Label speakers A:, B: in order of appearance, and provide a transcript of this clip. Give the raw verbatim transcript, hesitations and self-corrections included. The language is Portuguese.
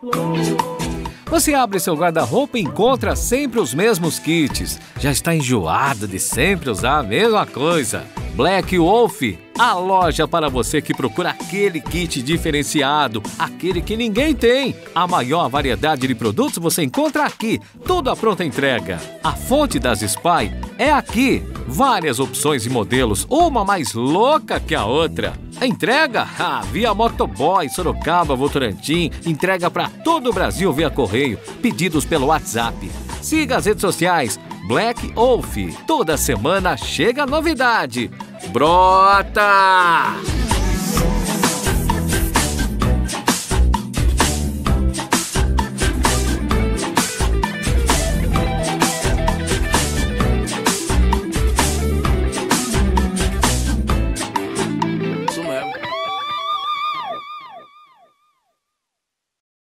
A: Você abre seu guarda-roupa e encontra sempre os mesmos kits. Já está enjoado de sempre usar a mesma coisa? Black Wolf, a loja para você que procura aquele kit diferenciado, aquele que ninguém tem. A maior variedade de produtos você encontra aqui, tudo à pronta entrega. A fonte das Spy é aqui. Várias opções e modelos, uma mais louca que a outra. A entrega? Ah, via Motoboy, Sorocaba, Votorantim. Entrega para todo o Brasil via correio. Pedidos pelo WhatsApp. Siga as redes sociais. Black Wolf. Toda semana chega novidade. Brota!